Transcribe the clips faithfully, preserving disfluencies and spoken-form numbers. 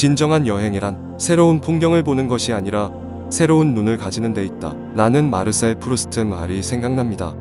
진정한 여행이란 새로운 풍경을 보는 것이 아니라 새로운 눈을 가지는 데 있다. 라는 마르셀 프루스트 말이 생각납니다.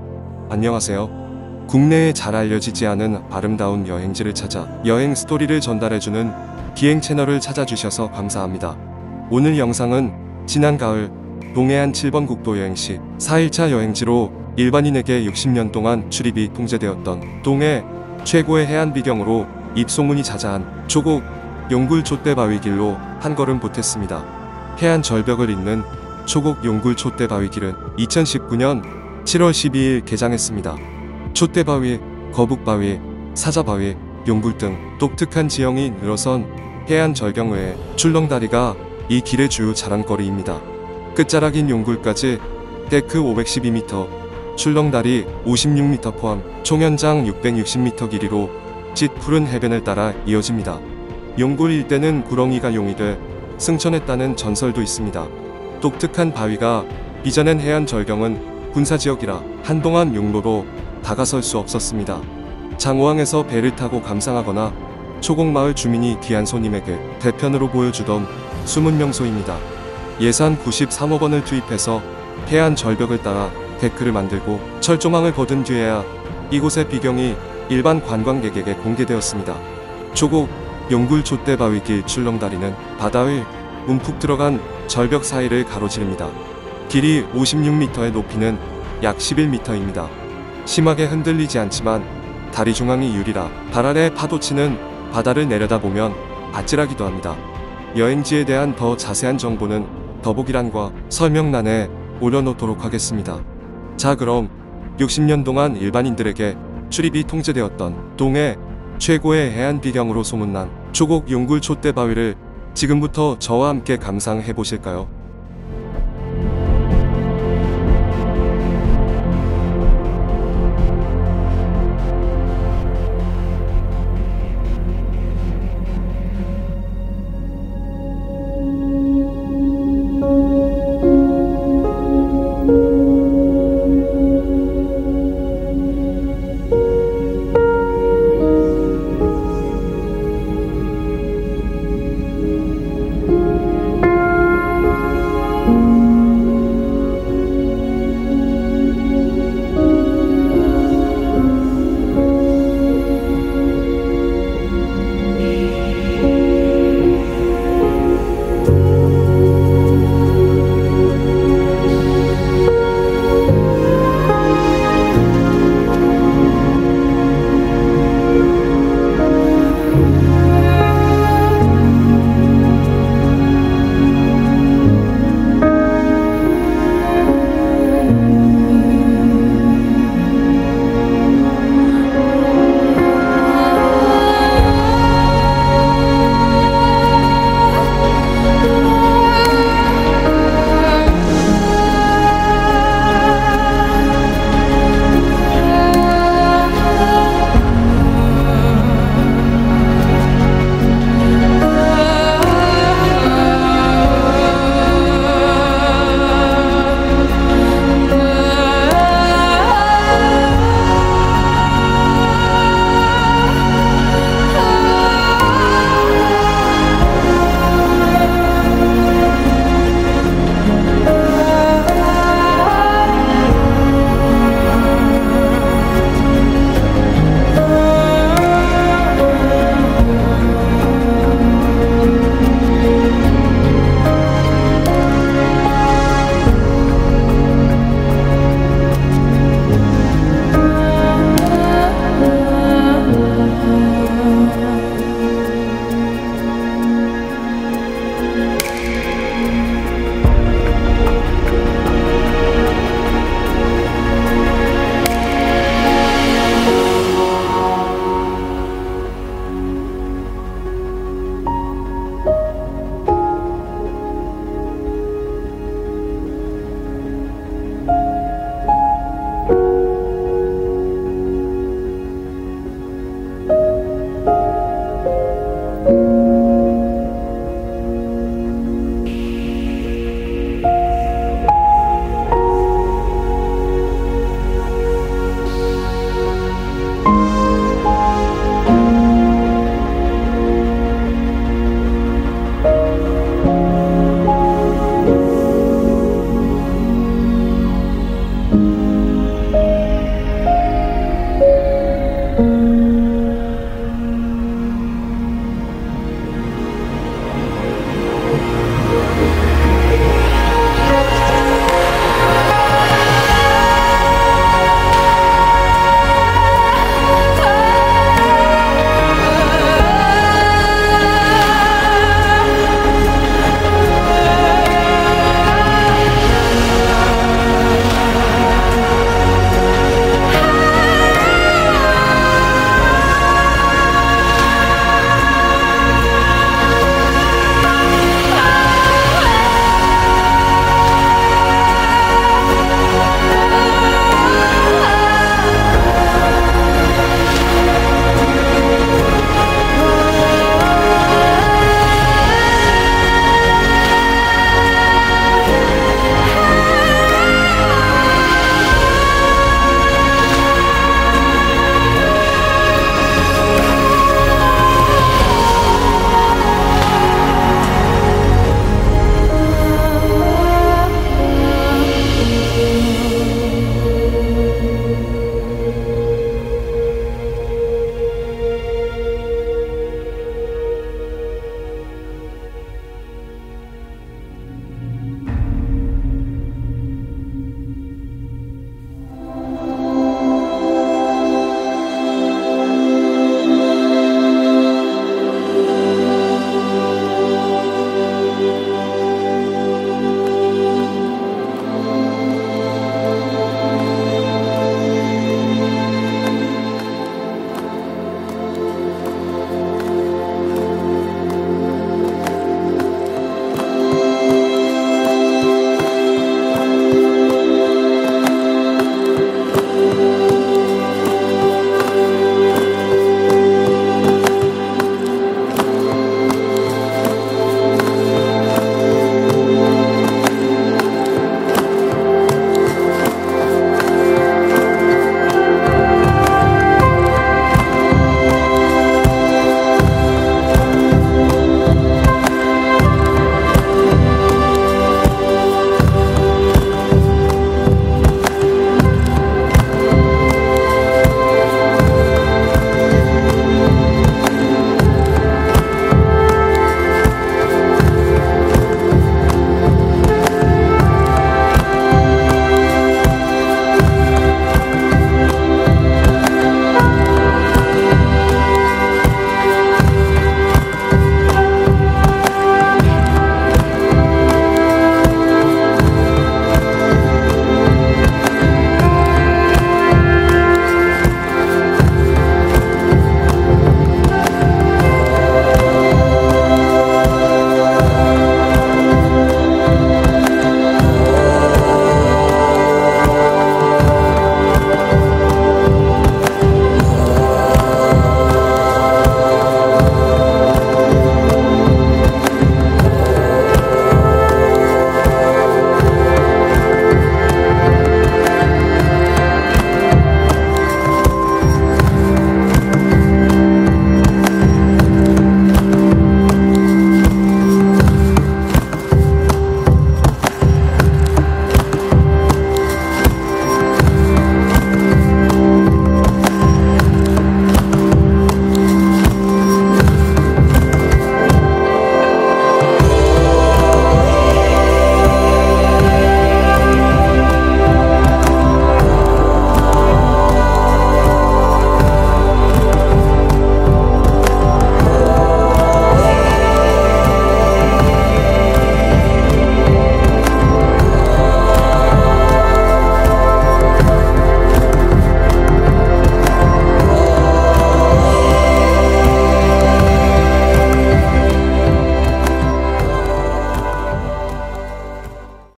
안녕하세요. 국내에 잘 알려지지 않은 아름다운 여행지를 찾아 여행 스토리를 전달해주는 기행 채널을 찾아주셔서 감사합니다. 오늘 영상은 지난 가을 동해안 칠 번 국도 여행 시 사 일차 여행지로 일반인에게 육십 년 동안 출입이 통제되었던 동해 최고의 해안 비경으로 입소문이 자자한 조곡 용굴 촛대바위길로 한 걸음 보탰습니다. 해안 절벽을 잇는 조곡 용굴 촛대바위길은 이천십구 년 칠월 십이일 개장했습니다. 촛대바위, 거북바위, 사자바위, 용굴 등 독특한 지형이 늘어선 해안 절경 외에 출렁다리가 이 길의 주요 자랑거리입니다. 끝자락인 용굴까지 데크 오백십이 미터, 출렁다리 오십육 미터 포함 총 연장 육백육십 미터 길이로 짙푸른 해변을 따라 이어집니다. 용굴 일대는 구렁이가 용이 돼 승천했다는 전설도 있습니다. 독특한 바위가 빚어낸 해안 절경은 군사지역이라 한동안 용로로 다가설 수 없었습니다. 장호항에서 배를 타고 감상하거나 초곡마을 주민이 귀한 손님에게 대편으로 보여주던 숨은 명소입니다. 예산 구십삼억 원을 투입해서 해안 절벽을 따라 데크를 만들고 철조망을 거둔 뒤에야 이곳의 비경이 일반 관광객에게 공개되었습니다. 조곡 용굴 촛대바위길 출렁다리는 바다의 움푹 들어간 절벽 사이를 가로지릅니다. 길이 오십육 미터의 높이는 약 십일 미터입니다. 심하게 흔들리지 않지만 다리 중앙이 유리라 발 아래 파도치는 바다를 내려다보면 아찔하기도 합니다. 여행지에 대한 더 자세한 정보는 더보기란과 설명란에 올려놓도록 하겠습니다. 자, 그럼 육십 년 동안 일반인들에게 출입이 통제되었던 동해 최고의 해안 비경으로 소문난 조곡 용굴 촛대바위를 지금부터 저와 함께 감상해 보실까요?